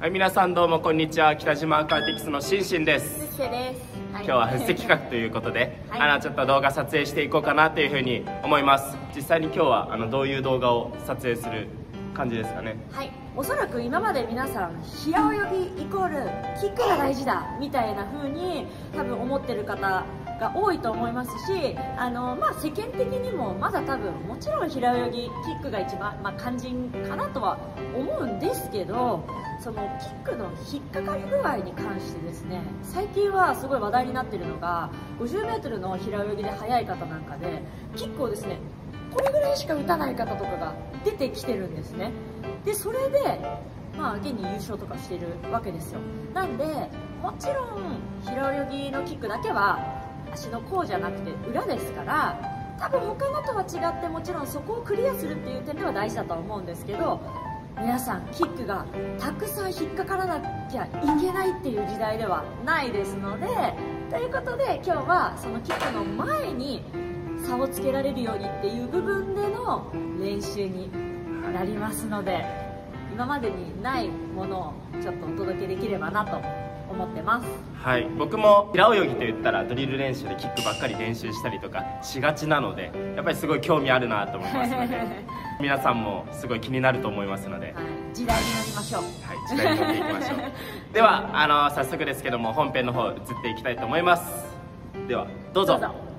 はい、皆さんどうもこんにちは。北島アクアティクスのしんしんです。 ふっせです。 今日はフッセ企画ということで、 はい、 ちょっと動画撮影していこうかなというふうに思います。実際に今日はどういう動画を撮影する感じですかね。 はい、おそらく今まで皆さん平泳ぎイコールキックが大事だみたいな風に多分思ってる方が多いと思いますし、世間的にもまだ多分もちろん平泳ぎキックが一番、肝心かなとは思うんですけど、そのキックの引っかかり具合に関してですね、最近はすごい話題になっているのが 50m の平泳ぎで速い方なんかでキックをですねこれぐらいしか打たない方とかが出てきてるんですね。でそれで現に優勝とかしてるわけですよ。なんでもちろん平泳ぎのキックだけは足の甲じゃなくて裏ですから、多分他のとは違ってもちろんそこをクリアするっていう点では大事だとは思うんですけど、皆さんキックがたくさん引っかからなきゃいけないっていう時代ではないですので、ということで今日はそのキックの前に差をつけられるようにっていう部分での練習になりますので、今までにないものをちょっとお届けできればなと思ってます。 はい、僕も平泳ぎといったらドリル練習でキックばっかり練習したりとかしがちなので、やっぱりすごい興味あるなと思いますので皆さんもすごい気になると思いますので、 はい、時代になりましょう。 はい、時代になっていきましょうでは早速ですけども本編の方移っていきたいと思います。ではどうぞ。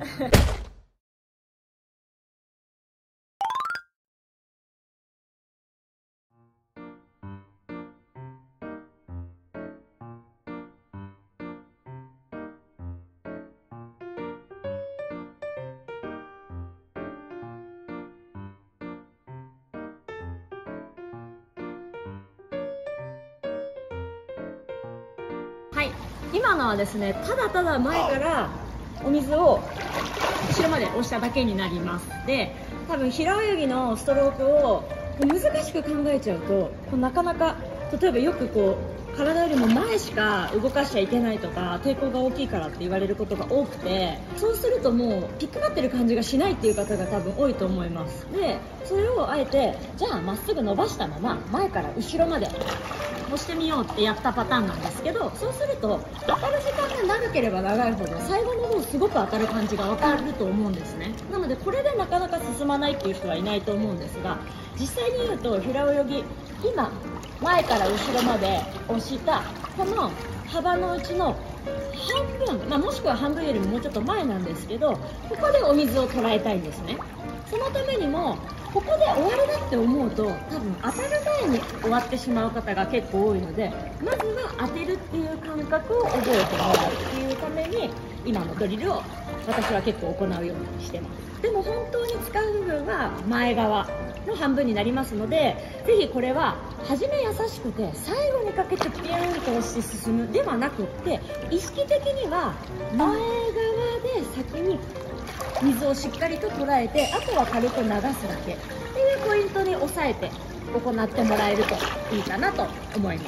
はい、今のはですね、ただただ前からお水を後ろまで押しただけになります。で、多分平泳ぎのストロークを難しく考えちゃうと、なかなか例えばよく体よりも前しか動かしちゃいけないとか抵抗が大きいからって言われることが多くて、そうするともうピックがってる感じがしないっていう方が多分多いと思います。で、それをあえてじゃあまっすぐ伸ばしたまま前から後ろまで押してみようってやったパターンなんですけど、そうすると当たる時間が長ければ長いほど最後の方すごく当たる感じが分かると思うんですね。なのでこれでなかなか進まないっていう人はいないと思うんですが、実際に言うと平泳ぎ今前から後ろまで押したこの幅のうちの半分、もしくは半分よりももうちょっと前なんですけど、ここでお水を捉えたいんですね。そのためにもここで終わりだって思うと多分当たる前に終わってしまう方が結構多いので、まずは当てるっていう感覚を覚えてもらうっていうために今のドリルを私は結構行うようにしてます。でも本当に使う部分は前側の半分になりますので、ぜひこれは初め優しくて最後にかけてピューンと押して進むではなくって、意識的には前側で先に水をしっかりと捉えて、あとは軽く流すだけっていうポイントに押さえて行ってもらえるといいかなと思います。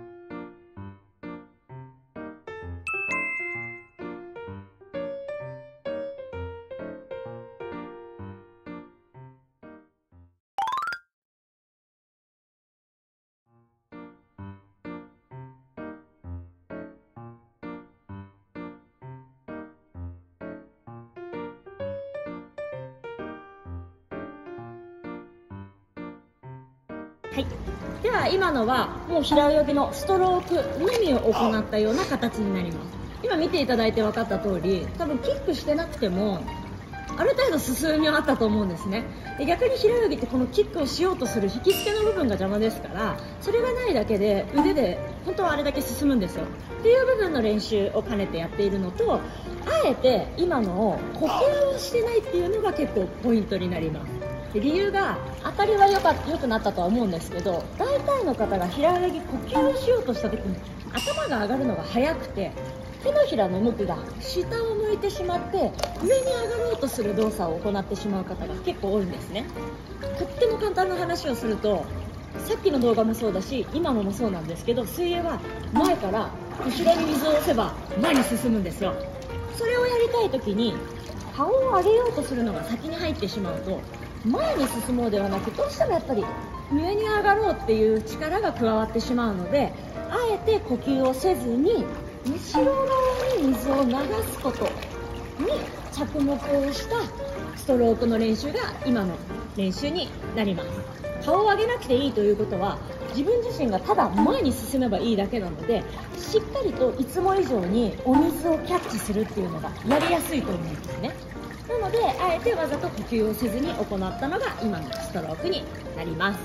はい、では今のはもう平泳ぎのストロークのみを行ったような形になります。今見ていただいて分かった通り、多分キックしてなくてもある程度進みはあったと思うんですね。で、逆に平泳ぎってこのキックをしようとする引き付けの部分が邪魔ですから、それがないだけで腕で本当はあれだけ進むんですよっていう部分の練習を兼ねてやっているのと、あえて今のを呼吸をしてないっていうのが結構ポイントになります。で、理由が当たりは良くなったとは思うんですけど、大体の方が平泳ぎ呼吸をしようとした時に頭が上がるのが速くて、手のひらの向きが下を向いてしまって上に上がろうとする動作を行ってしまう方が結構多いんですね。とっても簡単な話をすると、さっきの動画もそうだし今のもそうなんですけど、水泳は前から後ろに水を押せば前に進むんですよ。それをやりたい時に顔を上げようとするのが先に入ってしまうと前に進もうではなく、どうしてもやっぱり上に上がろうっていう力が加わってしまうので、あえて呼吸をせずに後ろ側に水を流すことに着目をしたストロークの練習が今の練習になります。顔を上げなくていいということは、自分自身がただ前に進めばいいだけなので、しっかりといつも以上にお水をキャッチするっていうのがやりやすいと思うんですね。なのであえてわざと呼吸をせずに行ったのが今のストロークになります。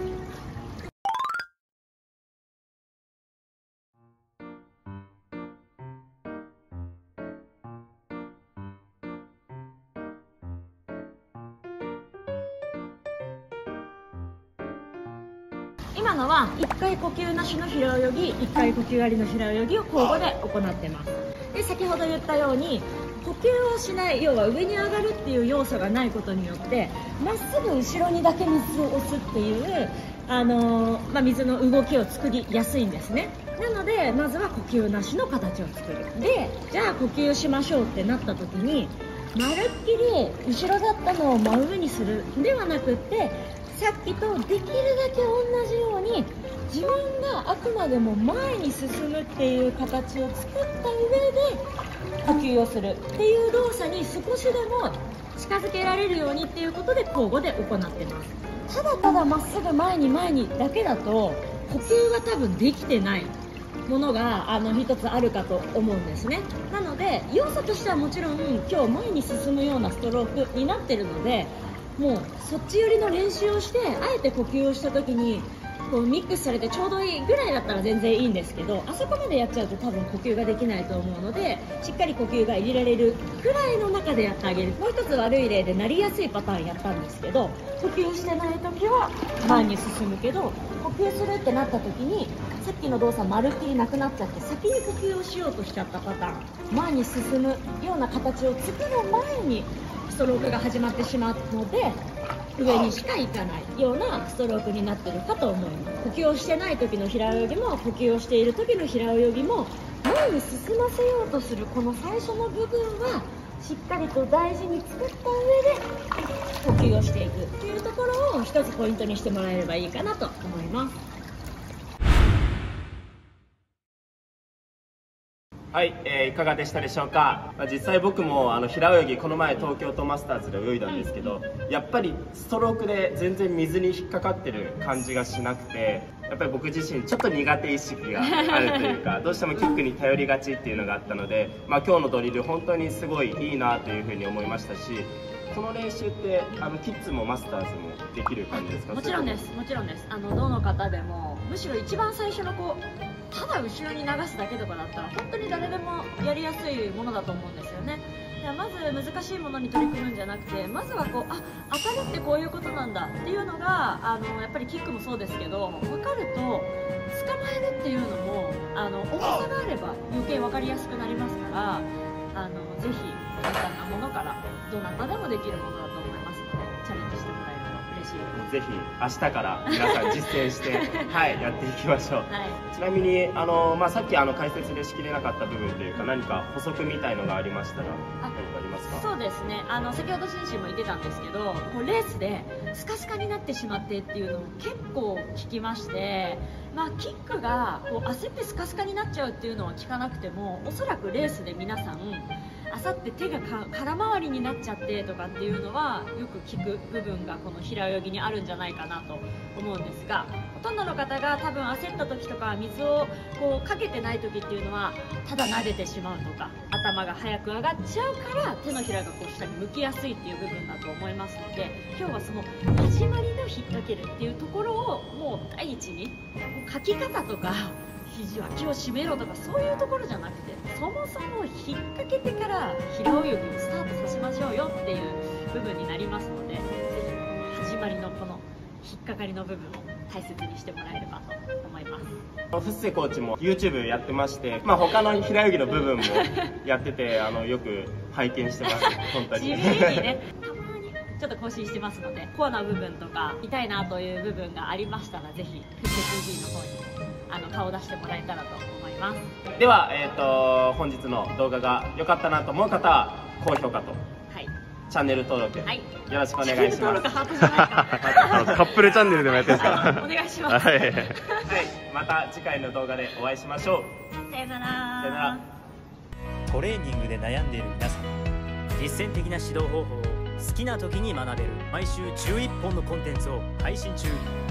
今のは1回呼吸なしの平泳ぎ、1回呼吸ありの平泳ぎを交互で行ってます。で、先ほど言ったように呼吸をしない、要は上に上がるっていう要素がないことによってまっすぐ後ろにだけ水を押すっていう水の動きを作りやすいんですね。なのでまずは呼吸なしの形を作る。で、じゃあ呼吸しましょうってなった時に、まるっきり後ろだったのを真上にするではなくって、さっきとできるだけ同じように自分があくまでも前に進むっていう形を作った上で呼吸をするっていう動作に少しでも近づけられるようにっていうことで交互で行ってます。ただただまっすぐ前にだけだと呼吸が多分できてないものが一つあるかと思うんですね。なので要素としてはもちろん今日前に進むようなストロークになってるので、もうそっち寄りの練習をして、あえて呼吸をした時にこうミックスされてちょうどいいぐらいだったら全然いいんですけど、あそこまでやっちゃうと多分呼吸ができないと思うので、しっかり呼吸が入れられるくらいの中でやってあげる。もう一つ悪い例でなりやすいパターンやったんですけど、呼吸してない時は前に進むけど、呼吸するってなった時にさっきの動作まるっきりなくなっちゃって先に呼吸をしようとしちゃったパターン、前に進むような形を作る前にストロークが始まってしまうので、上にしか行かないようなストロークになってるかと思います。呼吸をしてない時の平泳ぎも呼吸をしている時の平泳ぎも前に進ませようとするこの最初の部分はしっかりと大事に作った上で呼吸をしていくっていうところを一つポイントにしてもらえればいいかなと思います。 はい、いかがでしたでしょうか。実際僕も平泳ぎこの前東京都マスターズで泳いだんですけど、やっぱりストロークで全然水に引っかかってる感じがしなくて、やっぱり僕自身ちょっと苦手意識があるというかどうしてもキックに頼りがちっていうのがあったので、今日のドリル本当にすごいいいなというふうに思いましたし、この練習ってキッズもマスターズもできる感じですか？ もちろんです、もちろんです。どの方でも、むしろ一番最初のただ後ろに流すだけとかだったら本当に誰でもやりやすいものだと思うんですよね。まず難しいものに取り組むんじゃなくて、まずは当たるってこういうことなんだっていうのがやっぱりキックもそうですけど分かると、捕まえるっていうのも重さがあれば余計分かりやすくなりますから、ぜひ簡単なものからどなたでもできるものだと思いますので、チャレンジしてもらえると嬉しいです。 ぜひ明日から皆さん実践してはい、やっていきましょう。 はい、 ちなみにさっき解説でしきれなかった部分というか、何か補足みたいのがありましたら何かありますか？ そうですね、先ほどシンシンも言ってたんですけど、レースでスカスカになってしまってっていうのを結構聞きまして、キックが焦ってスカスカになっちゃうっていうのは聞かなくても、おそらくレースで皆さん焦って手が空回りになっちゃってとかっていうのはよく聞く部分がこの平泳ぎにあるんじゃないかなと思うんですが、ほとんどの方が多分焦った時とか水をかけてない時っていうのはただ撫でてしまうとか頭が早く上がっちゃうから手のひらが下に向きやすいっていう部分だと思いますので、今日はその始まりの引っ掛けるっていうところをもう第一に書き方とか肘脇を締めろとかそういうところじゃなくて、そもそも引っ掛けてから平泳ぎをスタートさせましょうよっていう部分になりますので、ぜひ始まりのこの引っ掛かりの部分を大切にしてもらえればと思います。 フッセコーチも YouTube やってまして、他の平泳ぎの部分もやっててよく拝見してます本当に。 地味にねたまにちょっと更新してますので、コアな部分とか痛いなという部分がありましたら、ぜひフッセ TV の方に顔を出してもらえたらと思います。 では、本日の動画が良かったなと思う方は高評価と、 はい、 チチャンネル登録、 はい、 よろしくお願いします。 登録ハートじゃないかカップルチャンネルでもやってるんですか？ お願いします。 はい。 はい、また次回の動画でお会いしましょう。 さよなら。 さよなら。 トレーニングで悩んでいる皆さん、実践的な指導方法を好きな時に学べる毎週11本のコンテンツを配信中。